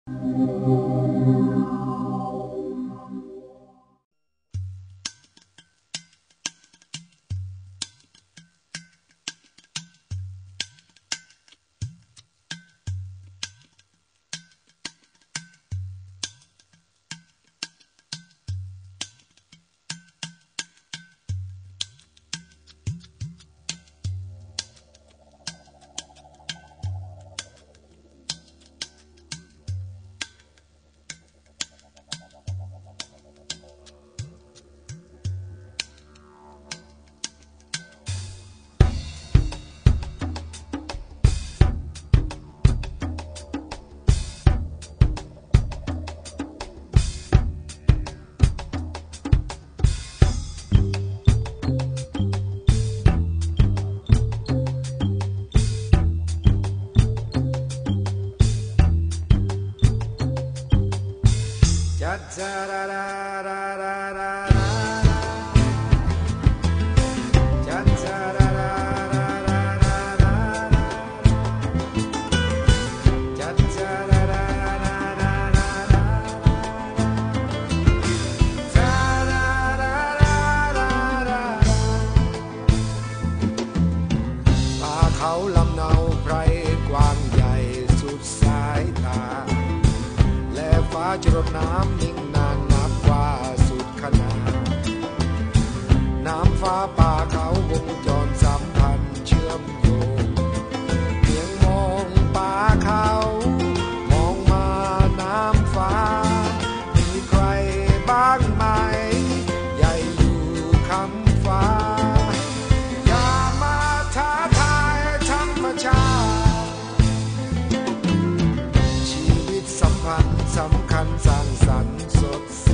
จรดน้ำนิ่งนานนับว่าสุดขนาดน้ำฟ้าป่าเขาวงจรสัมพันธ์เชื่อมโยงเพียงมองป่าเขามองมาน้ำฟ้ามีใครบ้างไหมใหญ่อยู่คำฟ้าอย่ามาท้าทายธรรมชาติชีวิตสัมพันธ์สำคัญสร้างสรรค์สดใส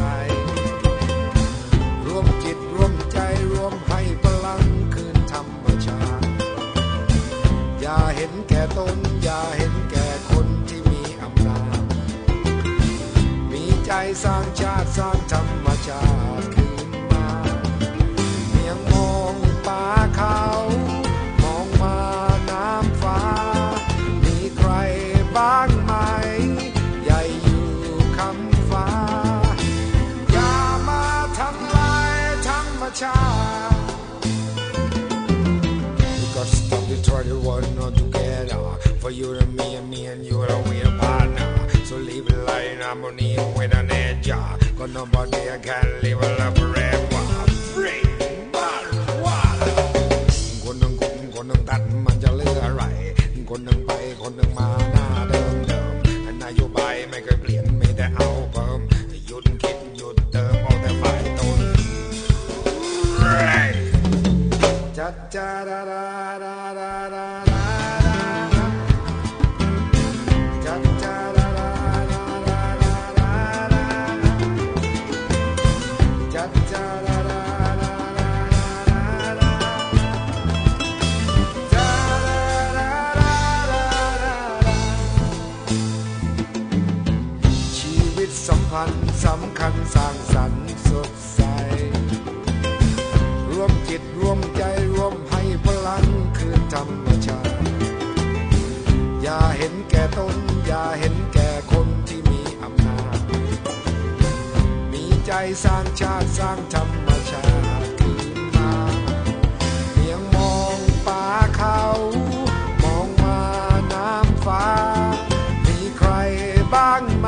ร่วมจิตร่วมใจร่วมให้พลังคืนธรรมชาติอย่าเห็นแก่ตนอย่าเห็นแก่คนที่มีอำนาจมีใจสร้างชาติสร้างธรรมชาติคืนมาเพียงมองป่าเขามองมาน้ำฟ้ามีใครบ้างไหมNot together for you and me and you are we a partner. So live a life in harmony with an edge. Cause nobody can live a life forever. Free, but what? คนหนึ่งกุมคนหนึ่งตัดมันจะเหลืออะไรคนหนึ่งไปคนหนึ่งมาหน้าเดิมนโยบายไม่เคยเปลี่ยนไม่แต่เอาเพิ่มหยุดคิดหยุดเติมเอาแต่ฝ่ายตนจัดจ้าดาดาดาดาดาสัมพันธ์สำคัญสร้างสรรค์สดใสร่วมจิตร่วมใจร่วมให้พลังคืนธรรมชาติอย่าเห็นแก่ตนอย่าเห็นแก่คนที่มีอำนาจมีใจสร้างชาติสร้างธรรมชาติคืนมาเพียงมองป่าเขามองมาน้ำฟ้ามีใครบ้างไหม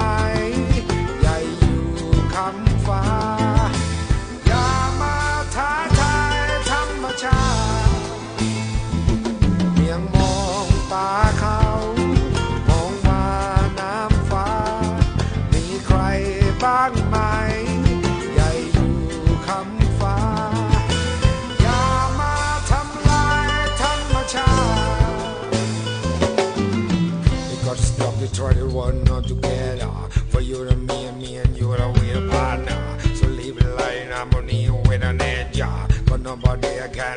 อย่ามาท้าทายธรรมชาติเพียงมองป่าเขามองมาน้ำฟ้ามีใครบ้างไหมใหญ่อยู่คำฟ้าอย่ามาทำลายธรรมชาติ You got to stop the 21 not together for you and me and you are we a partner. So live a life in harmony with an edge. But nobody can